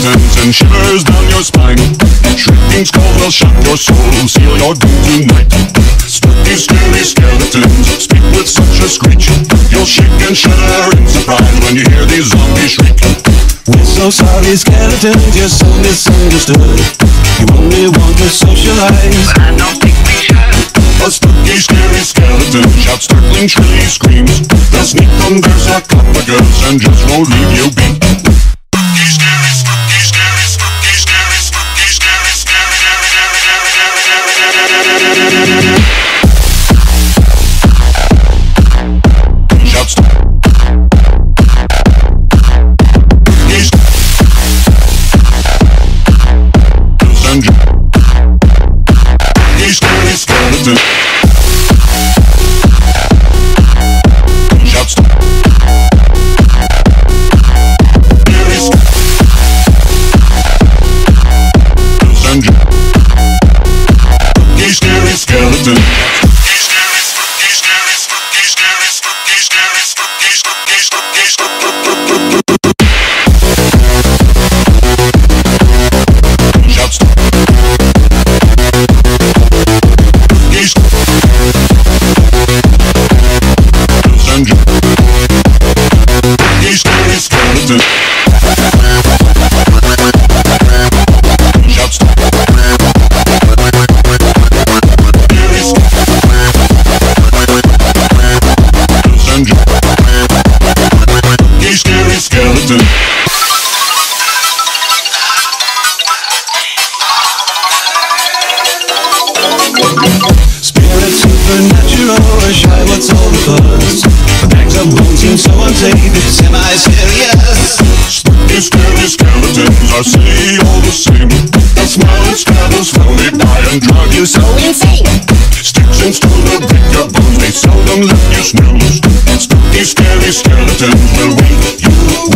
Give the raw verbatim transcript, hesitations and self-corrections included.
skeletons and shivers down your spine. Shrieking skulls will shock your soul, seal your doom tonight. Spooky, scary skeletons speak with such a screech. You'll shake and shudder in surprise when you hear these zombies shriek. We're so sorry, skeletons, you're so misunderstood. You only want to socialize, but I don't think we should. A spooky, scary skeleton shouts startling, shrilly screams. They'll sneak from their sarcophagus and just won't leave you be. Spooky, scary, spooky, scary, spooky, scary, spooky, scary, scary, shouts. He's scary skeleton. Shouts. He's scary skeleton. He's scary, spooky, scary, spooky, scary, spooky, scary, spooky, spooky, spooky, spooky. Shouts. He's He's scary skeleton. Shouts. He's scary skeleton. spirit supernatural, shy, what's all the buzz? The bags of bones seem so unsafe, it's semi-serious. Spooky, scary skeletons are silly all the same. They'll smile and scabble slowly by and drive you so insane. Sticks and stones will break your bones, they seldom let you snooze. Spooky, scary skeletons will wake you